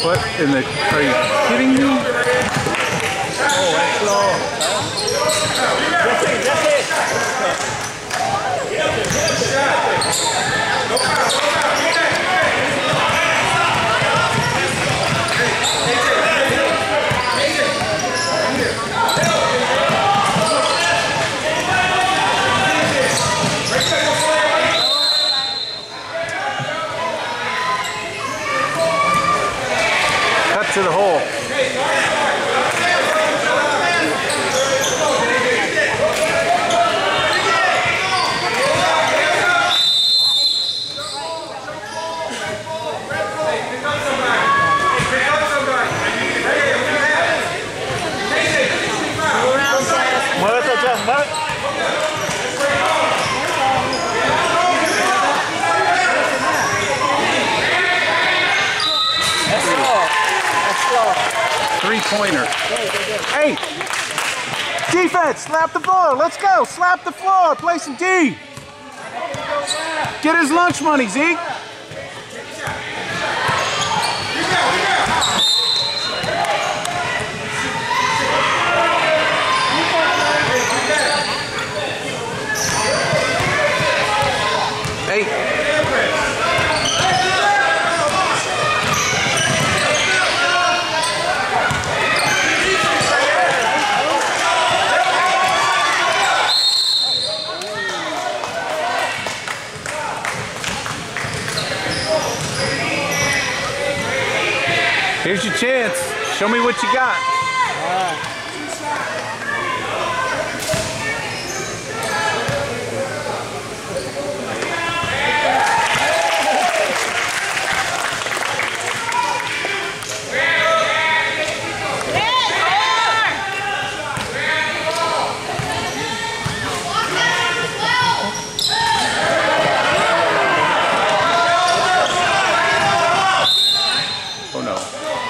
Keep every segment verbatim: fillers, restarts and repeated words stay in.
What in the, are you kidding me? Oh, that's low. That's it, that's it. Cut to the hole. Three-pointer. Hey! Defense! Slap the floor! Let's go! Slap the floor! Play some D! Get his lunch money, Zeke! Hey! Here's your chance. Show me what you got. Oh no.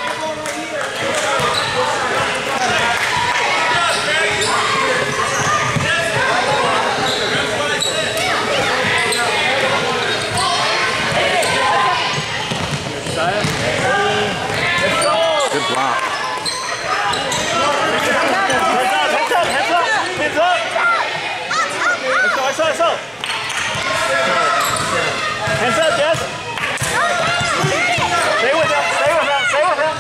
Good block. Hands up, hands up, hands up! Let's go, let's go, let's go! Hands up, Jess! Stay with him, stay with him, stay with him!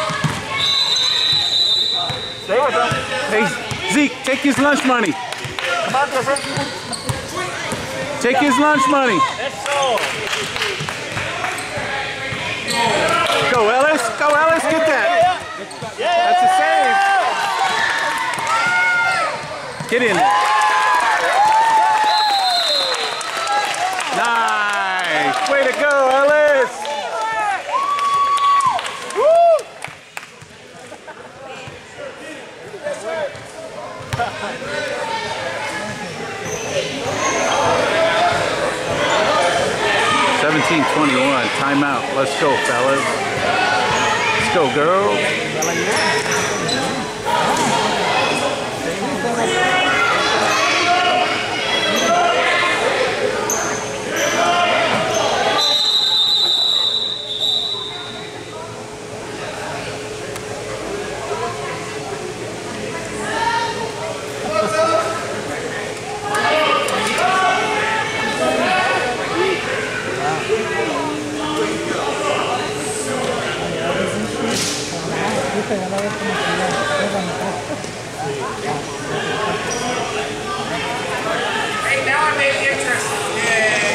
Stay with him! Hey, Zeke, take his lunch money. Come on, Jesse! Take his lunch money. Let's go! Go, Ellis. Go, Ellis. Get that. Yeah. That's a save. Get in there. Nice. Way to go, Ellis. Woo. seventeen twenty-one. Timeout. Let's go, fellas. Let's go, girls. Hey, now I made it interesting. Yay.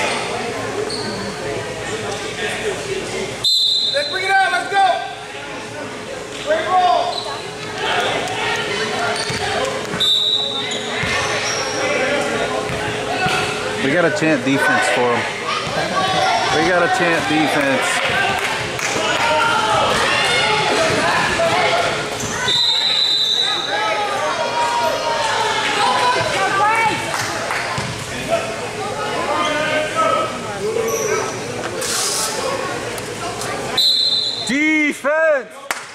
Let's bring it on. Let's go. Great roll. We got to chant defense for them. We got to chant defense. Defense!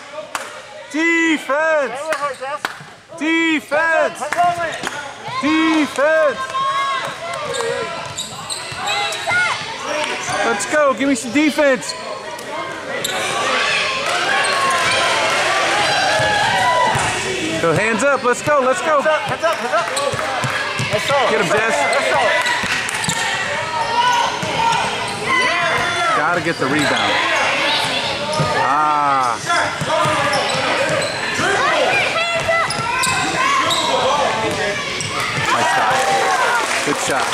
Defense! Defense! Defense! Let's go, give me some defense. So hands up, let's go, let's go. Hands up, hands up, hands up. That's all. Get him, Jess. That's all. Gotta get the rebound. Ah. Nice shot. Good shot.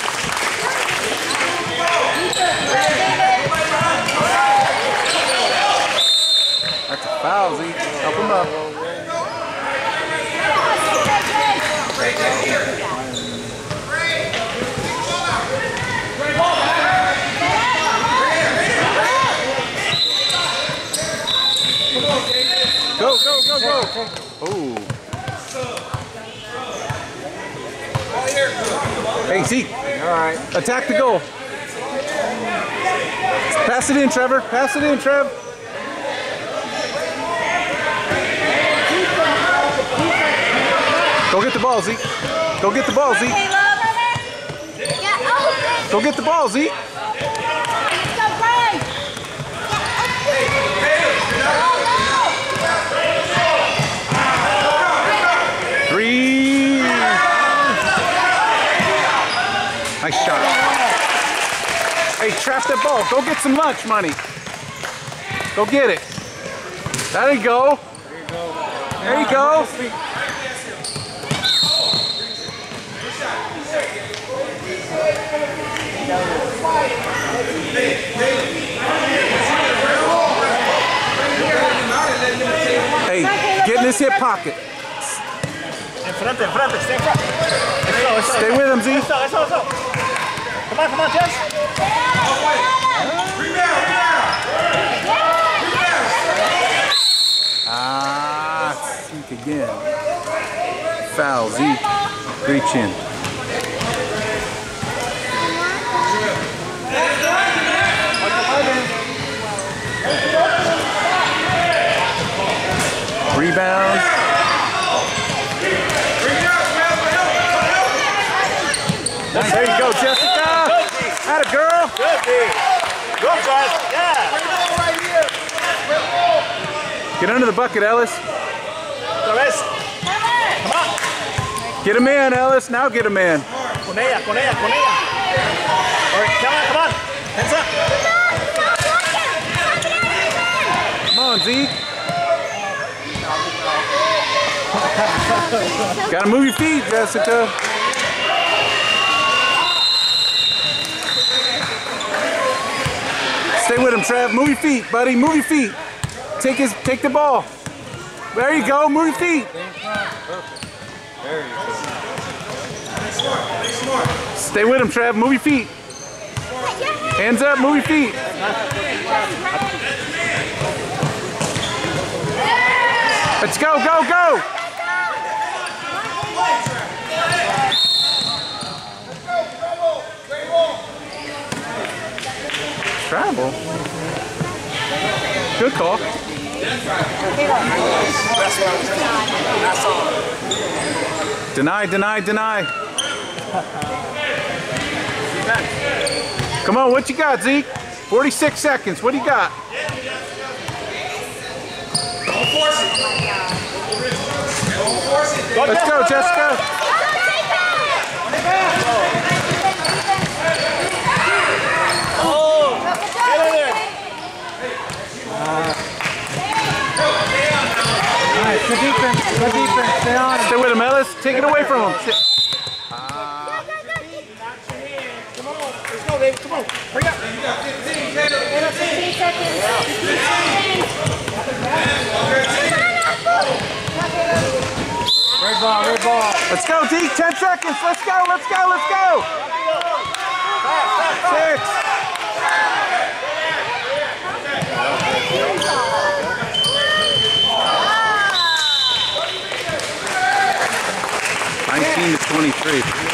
That's a foul, Z. Help him up. Go, go, go, go. Oh. Hey, Zeke. All right. Attack the goal. Pass it in, Trevor. Pass it in, Trev. Go get the ball, Zeke. Go get the ball, Zeke. Go get the ball, Zeke. Three. Nice shot. Hey, trap that ball. Go get some lunch money. Go get it. There you go. There you go. Hey, get in this hip pocket. Enfrente, enfrente, stay in front. Let's go, let's go. Stay with him, Z. Let's go, let's go, let's go. Come on, come on, Jess. Ah, Zeke again. Foul, Zeke. Reach in. Rebound. There you go, Jessica. Atta girl. Good, D. Go, Jess. Yeah. Get under the bucket, Ellis. Otra vez. Come on. Get him in, Ellis. Now get him in. Con ella, con ella, con ella. All right, come on, come on. Hands up. Come on, Zeke. Gotta move your feet, Jessica. Stay with him, Trev. Move your feet, buddy. Move your feet. Take his, take the ball. There you go. Move your feet. Stay with him, Trev. Move your feet. Hands up. Move your feet. Let's go, go, go. Travel. Good call. Deny, deny, deny. Come on, what you got, Zeke? forty-six seconds. What do you got? Don't force it. Don't force it. Let's go, Jessica. Oh, get in there. Nice, good defense, good defense, stay on him. Stay with him, Ellis. Take it away from him. Come on, let's go, David. Come on, hurry up. Red ball, red ball. Let's go, Deke. ten seconds. Let's go, let's go, let's go. Six. nineteen to twenty-three.